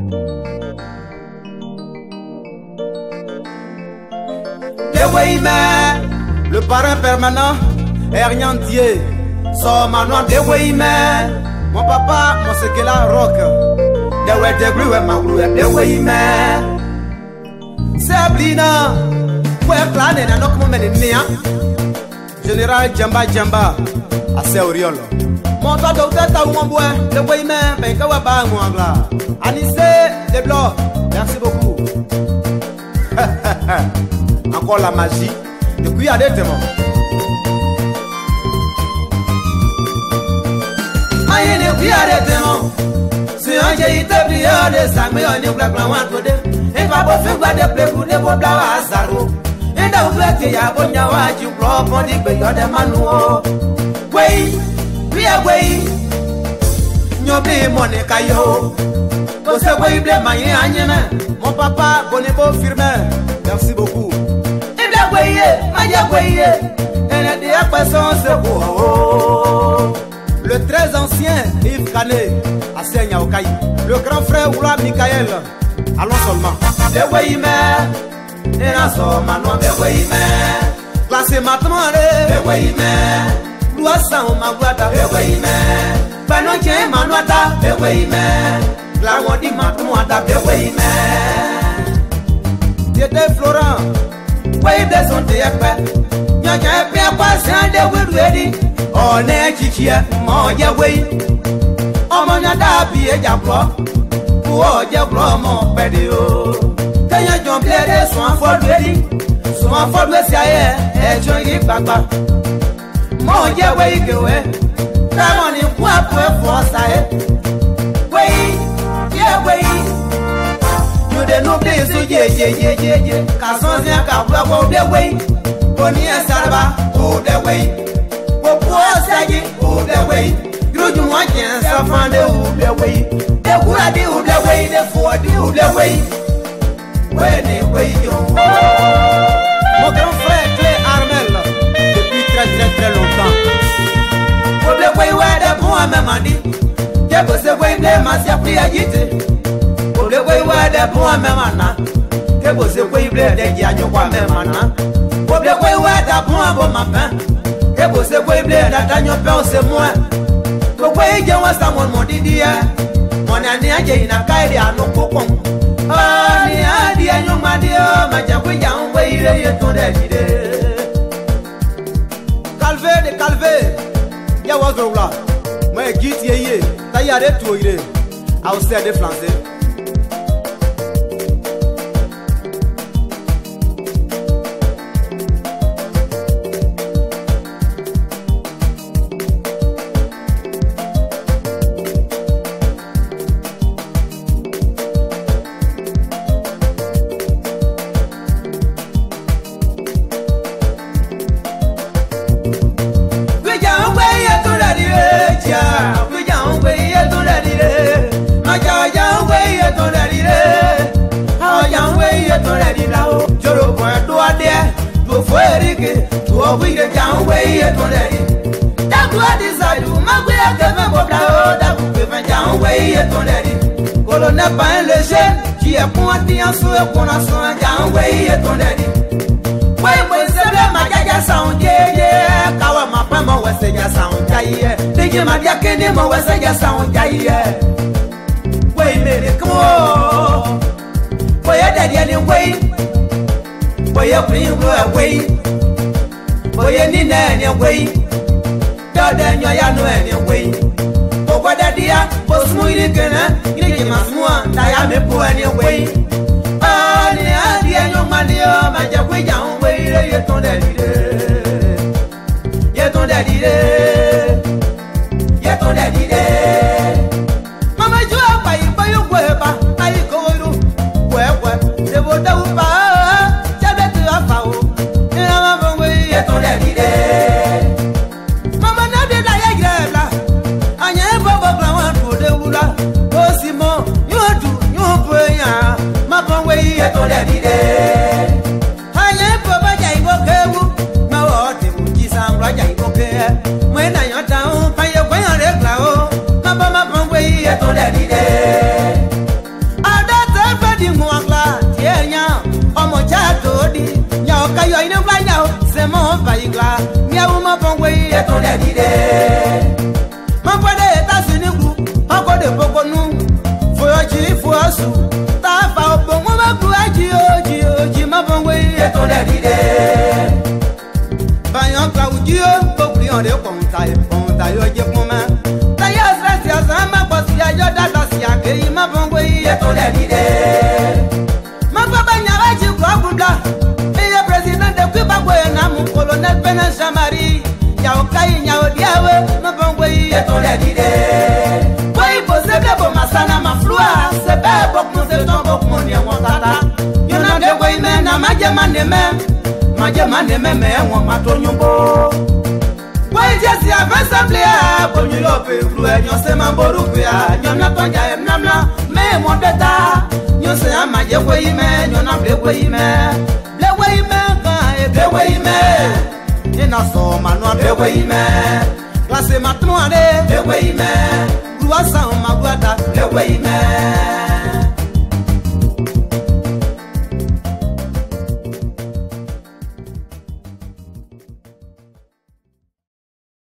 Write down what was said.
Le parrain permanent, Herniantier, son manoir de Weymer. Mon papa, mon sekela rock. De we de gru we mangru de Weymer. Sablina, we plane na nok mo menenia. Général Djamba, assez Oriolo. Mon toit de tête ou mon bois, de Weymer, ben kawaba ngla. Anissé, de blocs, merci beaucoup. Encore la magie. De qui a des témoins. Aïe, ne qui a des témoins. Si un j'ai été plié de sang, mais on est black blanc entre deux. Et pas pour faire des plaies pour des beaux blancs à Zaro. Et dans le blé, il y a bon yawa, tu prends pour dire que y a des manouos. Oui, oui, oui. N'oublie mon écaillot. Pour ce oui, blé, maïe, agneme. Mon papa, bon et beau firme. Merci beaucoup. Le très ancien Yves Kané, Assenya Okaï. Le grand frère Oula Michael. Allons seulement. De Weymer, et la somme manoir de Weymer. Classé maintenant, de Weymer. Louassa ou Maguada, de Weymer. Panotien Manuata, de Weymer. La Wadi Matouada, de Weymer. C'était Florent. Wey de son te ekpe Nyanyan epe akwasan de wirwedi One chichie Monye wey Omo nyada bi ejablo Uo jablo mon pede yo Kenya jomble de son afodwedi Son afodwedi aye Ejon yi kpakpa Monye wey kewe Tamoni kwa pwe fosa e Wey Yeah wey de nous blé so ye Kason zia ka bwa de way Boni esarba o de way O po saji o de way Gruju mo jen sa fan de o de way De kura de o de way de fo de o de way We ne way yo Mon grand frère Clé Armel depuis très longtemps O de way wa de bon amemandi Je ko se way de masia pri agite le way wa de bon memana ke bo se way ble de ya nyo kwa memana bo le way wa da bon bo mama ke bo se way ble da da nyo pe o se mo to way je wa sa mon dia mon ani aje ina kai dia no kokon ah ni adi anyo ma dia ma ja ku ja way re ye to de ide calve ya wa zo la mo e git ye ta ya de to ire a o se de français. We get down way at already. That what is I do, my way at the member that will prevent down way at already. Colonel Pan le jeune, qui est pointé en soi pour la soin down way at already. When c'est le magasin sound, yeah, Kawa ma pama was a sound, yeah, they give my yakini was a sound, yeah. Wait, baby, come on. Why are they anyway? Why are you away? Oye ni na anyway, dada nyo ya no anyway. Owa dadia, posmu irikena, iriki masmua, na ya mepu anyway. Ah ni adi anyo malio, manja kwe ya unwe ire yeton dadire, yeton dadire, yeton dadire. Mama jua pa ipa yu kweba, na ikoru, kwekwe, debo da upa, chabe tu afao. Ton Mama na de la yegla anya bobo plan for de wula o simo you boya ma bon we ton dadide anya bobo ja ibo kewu ma wo te mu ji san ra ja ibo ke mo na yan down pa ye gwan regla o ma bon we ton dadide paigla miawu ma bongwe ye to de dide ma pode ta sini group oko de pokonu foyoji foasu ta fa obongo ma ku aji ma bongwe ye to de dide bayan claudio ko prion de konta yo je poma ta ya stress ya sama ko si ya yo data si ake ma bongwe ye to de dide ma baba nyara ji ko agunda colonel Benjamin Marie ya okai nya odiawe mabongwe etole dide boy pose ke bo masana maflua se be bok mo se tombo mo ni won tata yona de boy me na majemane me won matonyumbo boy jesi avassemble a bonyu lo pe flu enyo se mamboru pe a nyona tonja emnamna me mo deta nyo se amaje boy me nyona ble boy me ina so manwa bewe ime classe matno ale bewe ime ruasa magwada bewe ime